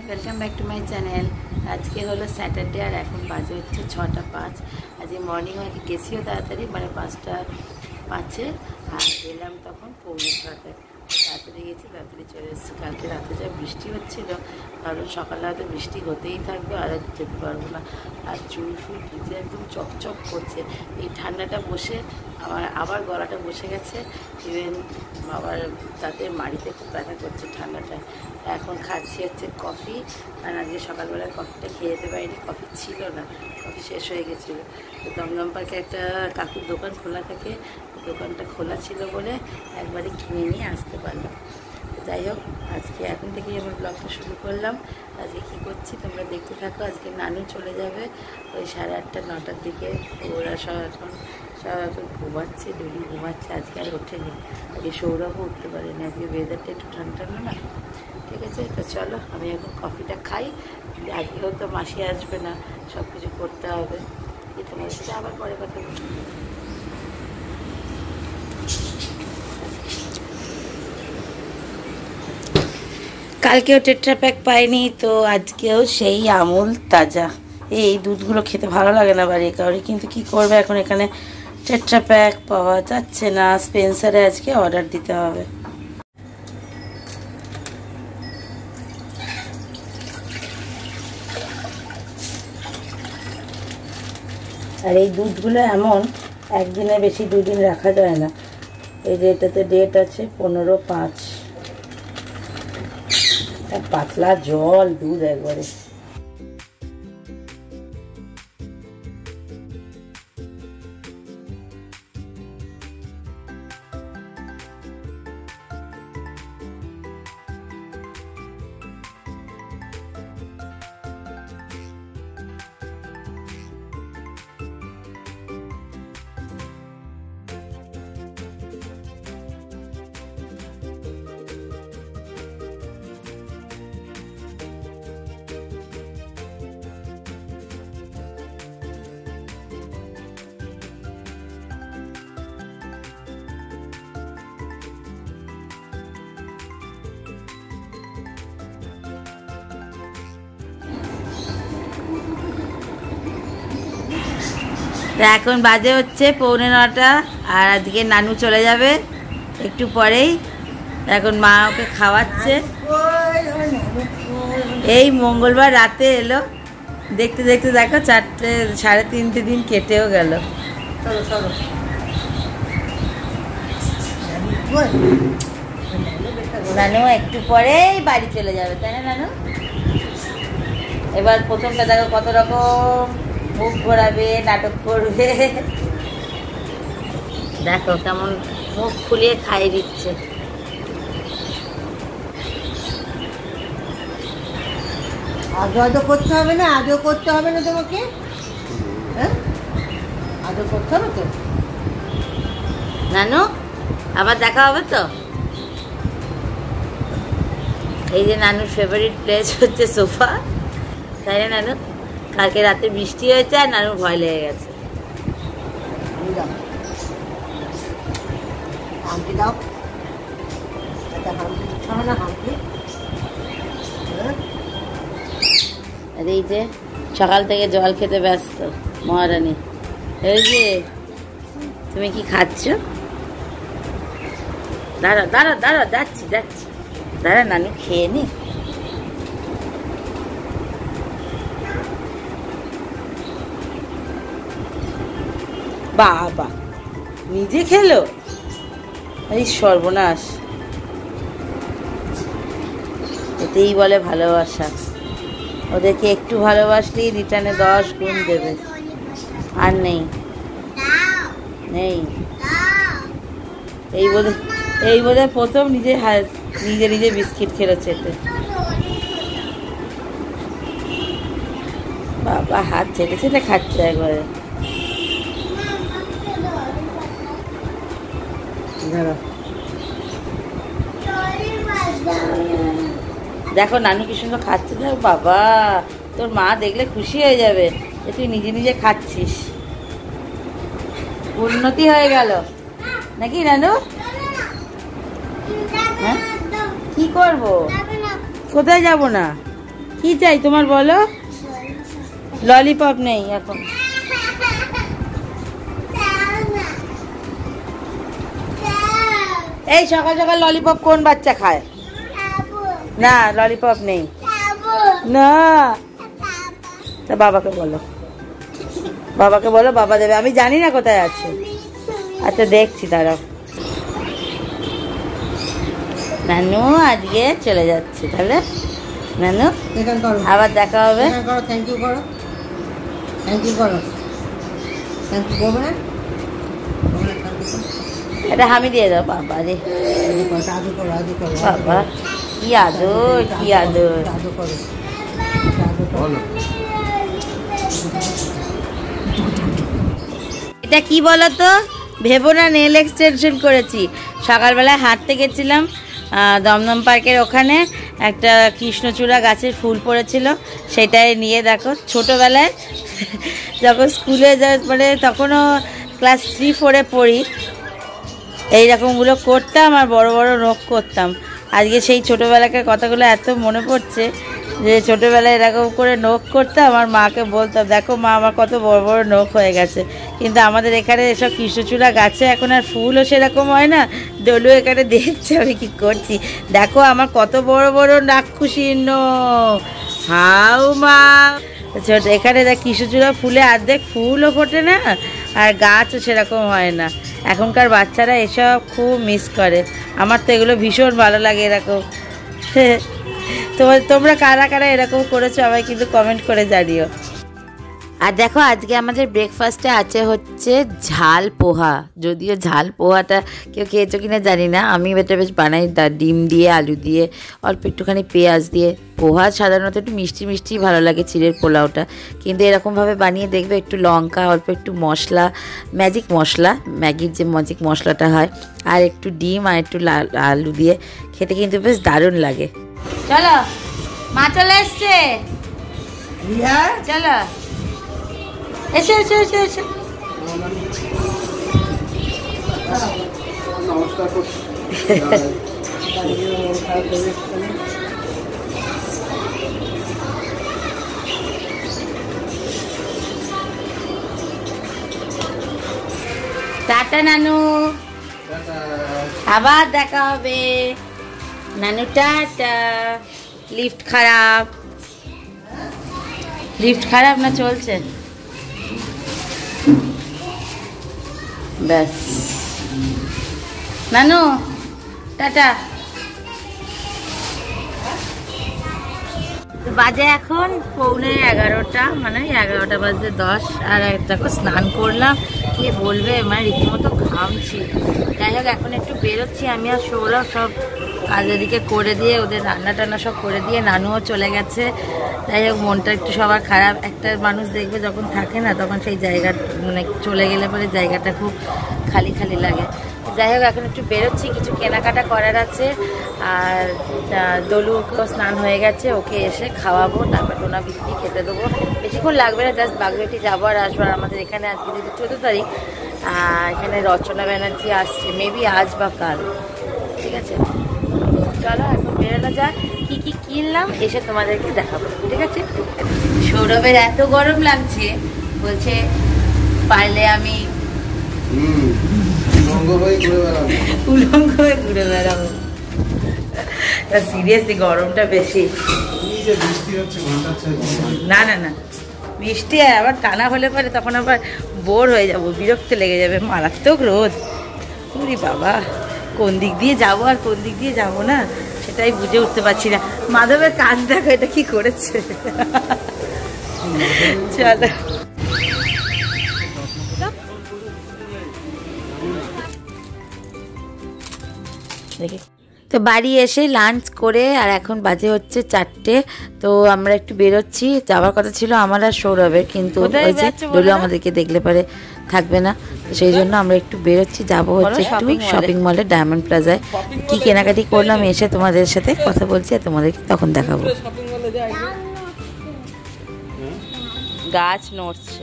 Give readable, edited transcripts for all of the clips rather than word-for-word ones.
Welcome back to my channel. आज के hello सैटारडे और এখন বাজে হচ্ছে 6টা 5। আজ মর্নিং ওয়াকে গেছিও তাড়াতাড়ি, মানে 5টা 5-এ, আর গেলাম তখন 6:45। তাড়াতাড়ি গেছি, তাড়াতাড়ি চলে এসেছি। কালকে রাতে যা বৃষ্টি হচ্ছিল, কারণ সকালে হয়তো বৃষ্টি হতেই থাকবে আর যেতে পারবো না। আর চুল ফুল ভিজে একদম চকচক করছে। এই ঠান্ডাটা বসে আবার গলাটা বসে গেছে, ইভেন আবার তাতে মাড়িতে খুব ব্যথা করছে ঠান্ডাটায়। এখন খাচ্ছি হচ্ছে কফি, আর আজকে সকালবেলা কফিটা খেয়ে যেতে পারিনি, কফি ছিল না, কফি শেষ হয়ে গেছিলো। তো দমদম পার্কে একটা কাকুর দোকান খোলা থাকে, দোকানটা খোলা ছিল বলে একবারে কিনে নিয়ে আসতে পারলাম। যাই হোক, আজকে এখন থেকেই আমার ব্লগটা শুরু করলাম। আজকে কী করছি তোমরা দেখতে থাকো। আজকে নানু চলে যাবে ওই 8:30 9টার দিকে। ওরা সব এখন ঘুমাচ্ছে, ডুলি ঘুমাচ্ছে, আজকে আর ওঠেনি। আজকে সৌরভও উঠতে পারেনি, আজকে ওয়েদারটা একটু ঠান্ডা ঠান্ডা না। ঠিক আছে, তো চলো আমি এখন কফিটা খাই। আজকেও তো মাসি আসবে না, সব কিছু করতে হবে। তোমাদের সাথে আবার পরে কথা বলবো। কালকেও টেট্রা প্যাক পাইনি, তো আজকেও সেই আমুল তাজা। এই দুধগুলো খেতে ভালো লাগে না বাড়ির কাউরি, কিন্তু কি করবে, এখন এখানে টেট্রা প্যাক পাওয়া যাচ্ছে না। স্পেন্সারে আজকে অর্ডার দিতে হবে। আর এই দুধগুলো এমন একদিনের বেশি 2 দিন রাখা যায় না। এই যে এটাতে ডেট আছে 15/5। পাতলা জল দুধ একবারে। এখন বাজে হচ্ছে 9:15, আর আজকে নানু চলে যাবে একটু পরেই। এখন মা ওকে খাওয়াচ্ছে। এই মঙ্গলবার রাতে এলো, দেখতে দেখতে দেখো 4টে 3.5 দিন কেটেও গেল। নানু একটু পরেই বাড়ি চলে যাবে, তাই না নানু? এবার প্রথমটা দেখো কত রকম মুখ ঘোরাবে, নাটক করবে। দেখো কেমন মুখ ফুলিয়ে খাইয়ে দিচ্ছে। আদৌ করতে হবে না, আদৌ করতে হবে না তোমাকে, হ্যাঁ আদৌ করতে হবে তো। নানু আবার দেখা হবে তো। এই যে নানুর ফেভারিট প্লেস হচ্ছে সোফা, তাই না নানু? কালকে রাতে বৃষ্টি হয়েছে আর নানুর ভয় লেগে গেছে। হামকি দাও, আর এই যে সকাল থেকে জল খেতে ব্যস্ত মহারানী। এই যে তুমি কি খাচ্ছ? দাঁড়া দাঁড়া দাঁড়া, যাচ্ছি যাচ্ছি, দাঁড়া নানু খেয়ে নি। বাবা নিজে খেলো, এই সর্বনাশ। এতেই বলে ভালোবাসা। ওদেরকে একটু ভালোবাসলেই রিটার্নে 10 গুণ দেবে। আর নেই নেই, এই বলে প্রথম নিজে নিজে বিস্কিট খেলো চেটে। বাবা হাত ছেটে ছেটে খাচ্ছে একবারে। দেখো নানু কি সুন্দর খাচ্ছে। দেখো বাবা, তোর মা দেখলে খুশি হয়ে যাবে যে তুই নিজে নিজে খাচ্ছিস। উন্নতি হয়ে গেল নাকি নানু? হ্যাঁ কি করবো, কোথায় যাব না? কি চাই তোমার বলো? ললিপপ নেই এখন। এই সকাল সকাল ললিপপ কোন বাচ্চা খায়? না, ললিপপ নেই না। তা বাবাকে বলো, বাবাকে বলো, বাবা দেবে। আমি জানি না কোথায় আছে। আচ্ছা দেখছি, দাঁড়াও। নানু আজকে চলে যাচ্ছে তাহলে। নানু আবার দেখা হবে। থ্যাংক ইউ করো, থ্যাংক ইউ করো, থ্যাংক ইউ করবো না। এটা হামি দিয়ে দাও। বাবা রে আদু করো, আদু করো, বাবা কি আদর, কি আদর। আদু করো। এটা কি বলতো, ভেবো না নেল এক্সটেনশন করেছি। সকালবেলায় হাঁটতে গেছিলাম দমদম পার্কের ওখানে, একটা কৃষ্ণচূড়া গাছের ফুল পড়েছিল, সেটাই নিয়ে দেখো। ছোটোবেলায় যখন স্কুলে মানে তখনও ক্লাস 3-4-এ পড়ি, এইরকমগুলো করতাম আর বড় বড় নখ করতাম। আজকে সেই ছোটোবেলাকার কথাগুলো এত মনে পড়ছে যে ছোটোবেলায় এরকম করে নখ করতাম আর মাকে বলতাম, দেখো মা আমার কত বড় বড় নখ হয়ে গেছে। কিন্তু আমাদের এখানে এসব কৃষ্ণচূড়া গাছে এখন আর ফুলও সেরকম হয় না। ডলু এখানে দেখছে আমি কি করছি, দেখো আমার কত বড় বড় নাক্ষুশির নখ। হাউ মা, এখানে দেখ কৃষ্ণচূড়া ফুলে অর্ধেক ফুলও ফোটে না আর গাছও সেরকম হয় না। এখনকার বাচ্চারা এসব খুব মিস করে। আমার তো এগুলো ভীষণ ভালো লাগে এরকম। তোমরা কারা কারা এরকম করেছো আমায় কিন্তু কমেন্ট করে জানিও। আর দেখো আজকে আমাদের ব্রেকফাস্টে আছে হচ্ছে ঝাল পোহা। যদিও ঝাল পোহাটা কেউ খেয়েছো কিনা জানি না, আমি এটা বেশ বানাই ডিম দিয়ে, আলু দিয়ে, অল্প একটুখানি পেঁয়াজ দিয়ে। পোহা সাধারণত একটু মিষ্টি মিষ্টি ভালো লাগে, চিড়ের পোলাওটা। কিন্তু এরকমভাবে বানিয়ে দেখবে, একটু লঙ্কা, অল্প একটু মশলা, ম্যাজিক মশলা, ম্যাগির যে ম্যাজিক মশলাটা হয়, আর একটু ডিম আর একটু আলু দিয়ে খেতে কিন্তু বেশ দারুণ লাগে। চলো মা চলে এসছে, চলো এসো এসো এসো এসো। টাটা নানু, আবার দেখা হবে। নানু টাটা। লিফট খারাপ, লিফট খারাপ না চলছে? ব্যাস নানু টাটা। বাজে এখন 11:15, মানে 11টা বাজে 10। আর দেখো স্নান করলাম, কে বলবে মানে রীতিমতো ঘামছি। যাই হোক এখন একটু বেরোচ্ছি আমি আর সৌরভ, সব কাজের দিকে করে দিয়ে, ওদের রান্না টান্না সব করে দিয়ে, নানুও চলে গেছে। যাই হোক মনটা একটু সবার খারাপ। একটা মানুষ দেখবে যখন থাকে না, তখন সেই জায়গা মানে চলে গেলে পরে জায়গাটা খুব খালি খালি লাগে। যাই হোক এখন একটু বেরোচ্ছি, কিছু কেনাকাটা করার আছে। আর দলুকেও স্নান হয়ে গেছে, ওকে এসে খাওয়াবো, তারপর টোনা বিস্কি খেতে দেবো। বেশিক্ষণ লাগবে না, জাস্ট বাগবেটি যাবো আর আসবো। আর আমাদের এখানে আজকে যেহেতু 14 তারিখ, এখানে রচনা ব্যানার্জি আসছে, মেবি আজ বা কাল। ঠিক আছে, চলো এখন বেরোনো যাক। কী কী কিনলাম এসে তোমাদেরকে দেখাবো, ঠিক আছে? সৌরভের এত গরম লাগছে, বলছে পারলে আমি উলঙ্গ হয়ে ঘুরে বেড়াবো। সিরিয়াসলি গরমটা বেশি। না না না, বৃষ্টি আবার টানা হলে পরে তখন আবার বোর হয়ে যাবো, বিরক্ত লেগে যাবে। মারাত্মক রোদ। ওরে বাবা, কোন দিক দিয়ে যাবো আর কোন দিক দিয়ে যাবো না সেটাই বুঝে উঠতে পারছি না। মাধবের কাজ দেখো, এটা কি করেছে। চলো দেখি। তো বাড়ি এসে লাঞ্চ করে আর এখন বাজে হচ্ছে 4টে। তো আমরা একটু বেরোচ্ছি, যাওয়ার কথা ছিল আমার আর সৌরভের, কিন্তু ওই যে ডলু আমাদেরকে দেখলে পরে থাকবে না, সেই জন্য আমরা একটু বেরোচ্ছি। যাবো হচ্ছে একটু শপিং মলে, ডায়মন্ড প্লাজায়। কি কেনাকাটি করলাম এসে তোমাদের সাথে কথা বলছি আর তোমাদেরকে তখন দেখাবো। গাছ নড়ছে।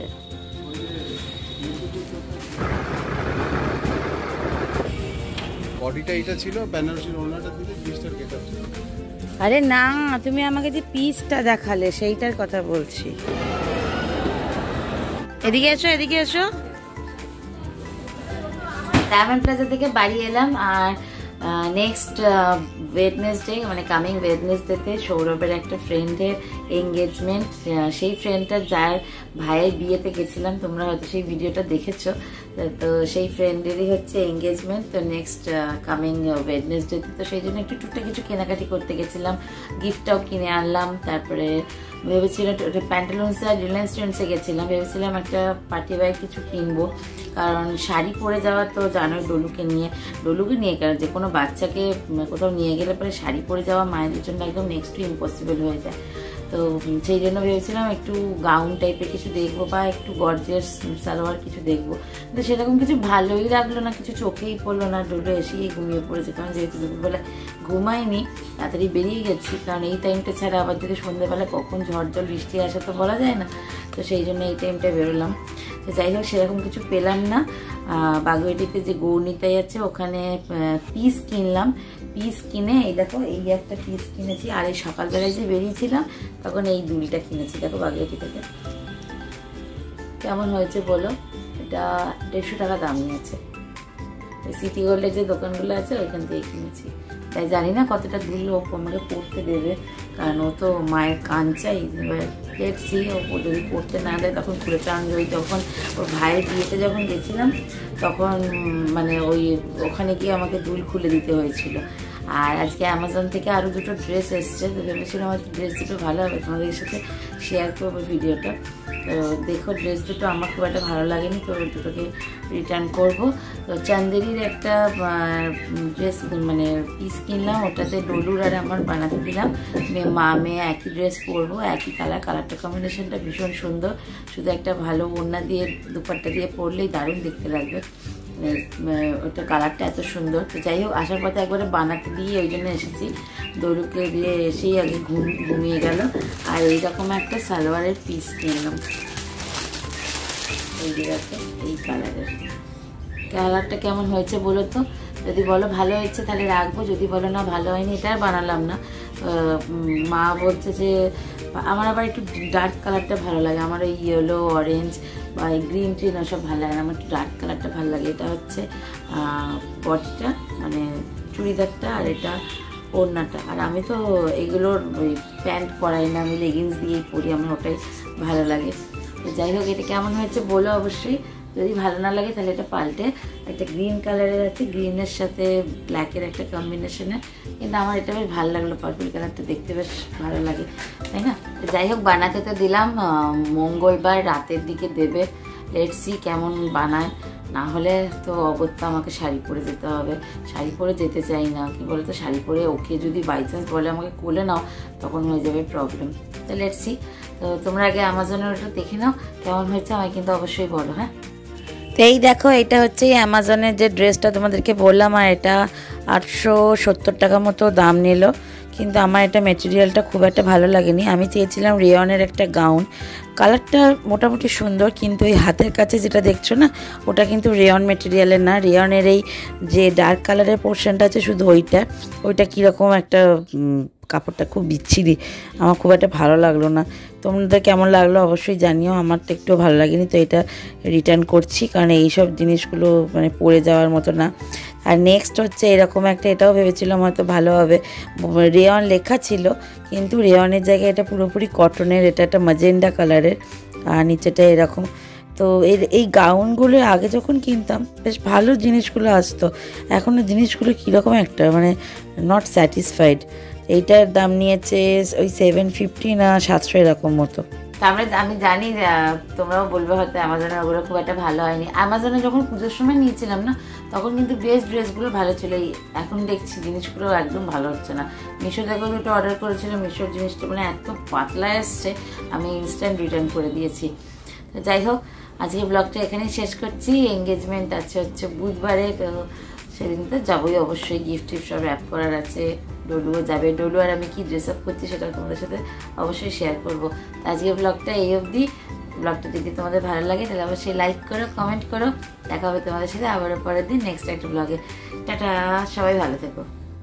বডিটা এটা ছিল, বেনারসির ওড়নাটা দিলে 20টার গেটআপ ছিল। আরে না, তুমি আমাকে যে পিসটা দেখালে সেইটার কথা বলছি। এদিকে এসো, এদিকে এসো। ডায়মন্ড প্লাজা থেকে বাড়ি এলাম, আর নেক্সট ওয়েডনেসডে মানে কামিং ওয়েডনেসডেতে সৌরভের একটা ফ্রেন্ডের এঙ্গেজমেন্ট। সেই ফ্রেন্ডটার যার ভাইয়ের বিয়েতে গেছিলাম, তোমরা হয়তো সেই ভিডিওটা দেখেছো। তো সেই ফ্রেন্ডেরই হচ্ছে এঙ্গেজমেন্ট। তো নেক্সট কামিং ওয়েডনেসডেতে, তো সেই জন্য একটু টুকটাক কিছু কেনাকাটি করতে গেছিলাম, গিফটটাও কিনে আনলাম। তারপরে ভেবেছিলাম প্যান্টালুন্স আর রিলায়েন্স ট্রেন্ডসে গেছিলাম, ভেবেছিলাম একটা পার্টি ওয়্যার কিছু কিনবো, কারণ শাড়ি পরে যাওয়া তো জানোই ডলুকে নিয়ে কারণ যে কোনো বাচ্চাকে কোথাও নিয়ে গেলে পরে শাড়ি পরে যাওয়া মায়েদের জন্য একদম নেক্সট টু ইম্পসিবল হয়ে যায়। তো সেই জন্য ভেবেছিলাম একটু গাউন টাইপের কিছু দেখবো বা একটু গর্জিয়াস সালোয়ার কিছু দেখবো, কিন্তু সেরকম কিছু ভালোই লাগলো না, কিছু চোখেই পড়লো না। ডলু এসেই ঘুমিয়ে পড়েছে, কারণ যেহেতু দুপুরবেলা ঘুমাইনি, তাড়াতাড়ি বেরিয়ে গেছি, কারণ এই টাইমটা ছাড়া আবার যদি সন্ধ্যেবেলা কখন ঝড় জল বৃষ্টি আসে তো বলা যায় না। তো সেই জন্য এই টাইমটা বেরোলাম। তো যাই হোক, সেরকম কিছু পেলাম না। বাগুইয়াটিতে যে গৌরনীতাই আছে ওখানে পিস কিনলাম, পিস কিনে এই দেখো এই একটা পিস কিনেছি। আর এই সকালবেলায় যে বেরিয়েছিলাম তখন এই দুলটা কিনেছি, দেখো বাগুইয়াটি থেকে। কেমন হয়েছে বলো? এটা 150 টাকা দাম নিয়েছে। সিটি গোল্ডের যে দোকানগুলো আছে ওইখান থেকে কিনেছি। তাই জানি না কতটা দুল ও আমাকে পড়তে দেবে, কারণ ও তো মায়ের কান চাই। দেখছি ও যদি পড়তে না দেয় তখন খুলে টান। ওই যখন ওর ভাইয়ের বিয়েতে যখন গেছিলাম তখন মানে ওখানে গিয়ে আমাকে দুল খুলে দিতে হয়েছিল। আর আজকে অ্যামাজন থেকে আরও দুটো ড্রেস এসছে, তো ভেবেছিলাম আজকে ড্রেস দুটো ভালো হবে, তোমাদের সাথে শেয়ার করবো ভিডিওটা। তো দেখো ড্রেস দুটো আমার খুব একটা ভালো লাগেনি, তো দুটোকে রিটার্ন করবো। তো চান্দেরির একটা ড্রেস মানে পিস কিনলাম, ওটাতে ডলুর আর আমার বানাতে দিলাম। মেয়ে একই ড্রেস পরবো, একই কালারটা কম্বিনেশনটা ভীষণ সুন্দর। শুধু একটা ভালো ওড়না দিয়ে দুপাট্টা দিয়ে পরলেই দারুণ দেখতে লাগবে। ওটা কালারটা এত সুন্দর। তো যাই হোক, আসার পথে একবারে বানাতে দিয়ে ওই জন্য এসেছি। দড়ুকে দিয়ে এসেই আগে ঘুমিয়ে গেল। আর এইরকম একটা সালোয়ারের পিস কিনলাম, এই দেখো এই কালারটা কেমন হয়েছে বলো তো? যদি বলো ভালো হয়েছে তাহলে রাখবো, যদি বলো না ভালো হয়নি এটা আর বানালাম না। মা বলছে যে আমার আবার একটু ডার্ক কালারটা ভালো লাগে, আমার ওই ইয়েলো অরেঞ্জ বা গ্রিন ট্রিন ওসব ভালো লাগে না, আমার একটু ডার্ক কালারটা ভালো লাগে। এটা হচ্ছে বডিটা মানে চুড়িদারটা, আর এটা ওড়নাটা। আর আমি তো এগুলোর ওই প্যান্ট পরাই না, আমি লেগিংস দিয়েই পরি, আমার ওটাই ভালো লাগে। তো যাই হোক, এটা কেমন হয়েছে বলো অবশ্যই। যদি ভালো না লাগে তাহলে এটা পাল্টে একটা গ্রিন কালারের আছে, গ্রিনের সাথে ব্ল্যাকের একটা কম্বিনেশনে, কিন্তু আমার এটা বেশ ভালো লাগলো, পার্পল কালারটা দেখতে বেশ ভালো লাগে, তাই না? যাই হোক, বানাতে তো দিলাম, মঙ্গলবার রাতের দিকে দেবে। লেটস সি কেমন বানায়, না হলে তো অগত্যা আমাকে শাড়ি পরে যেতে হবে। শাড়ি পরে যেতে চাই না, কি বলতো, শাড়ি পরে ওকে যদি বাই চান্স বলে আমাকে কোলে নাও তখন হয়ে যাবে প্রবলেম। তো লেটস সি। তো তোমরা আগে অ্যামাজনের ওটা দেখে নাও কেমন হয়েছে, আমায় কিন্তু অবশ্যই বলো। হ্যাঁ, তো এই দেখো, এটা হচ্ছে অ্যামাজনের যে ড্রেসটা তোমাদেরকে বললাম, আর এটা 870 টাকা মতো দাম নিল, কিন্তু আমার এটা মেটেরিয়ালটা খুব একটা ভালো লাগেনি। আমি চেয়েছিলাম রেয়নের একটা গাউন, কালারটা মোটামুটি সুন্দর, কিন্তু এই হাতের কাছে যেটা দেখছো না ওটা কিন্তু রেয়ন মেটেরিয়ালের না, রেয়নের এই যে ডার্ক কালারের পোর্শনটা আছে শুধু ওইটা কীরকম একটা কাপড়টা খুব বিচ্ছিরি, আমার খুব একটা ভালো লাগলো না। তোমাদের কেমন লাগলো অবশ্যই জানিও, আমার তো একটু ভালো লাগেনি। তো এটা রিটার্ন করছি, কারণ এইসব জিনিসগুলো মানে পরে যাওয়ার মতো না। আর নেক্সট হচ্ছে এরকম একটা, এটাও ভেবেছিলাম হয়তো ভালো হবে, রেয়ন লেখা ছিল কিন্তু রেয়নের জায়গায় এটা পুরোপুরি কটনের, এটা একটা ম্যাজেন্ডা কালারের, আর নিচেটা এরকম। তো এই গাউনগুলো আগে যখন কিনতাম বেশ ভালো জিনিসগুলো আসতো, এখন জিনিসগুলো কীরকম একটা মানে নট স্যাটিসফাইড। এইটার দাম নিয়েছে ওই 750 না 700 এরকম মতো। আমি জানি তোমরাও বলবে হয়তো অ্যামাজনের ওগুলো খুব একটা ভালো হয়নি। অ্যামাজনে যখন পুজোর সময় নিয়েছিলাম না তখন কিন্তু বেস্ট ড্রেসগুলো ভালো ছিল, এখন দেখছি জিনিসগুলো একদম ভালো হচ্ছে না। মিশো থেকেও দুটো অর্ডার করেছিলাম, মিশোর জিনিসটা মানে এত পাতলা এসছে, আমি ইনস্ট্যান্ট রিটার্ন করে দিয়েছি। তো যাই হোক, আজকে ব্লগটা এখানেই শেষ করছি। এঙ্গেজমেন্ট আছে হচ্ছে বুধবারে, তো সেদিন তো যাবোই অবশ্যই, গিফট সব র্যাপ করার আছে, ডলুও যাবে। ডলু আর আমি কি ড্রেস আপ করছি সেটা তোমাদের সাথে অবশ্যই শেয়ার করবো। তো আজকে ব্লগটা এই অবধি। ব্লগটা যদি তোমাদের ভালো লাগে তাহলে অবশ্যই লাইক করো, কমেন্ট করো। দেখা হবে তোমাদের সাথে আবারও পরের দিন নেক্সট একটা ব্লগে। টাটা, সবাই ভালো থেকো।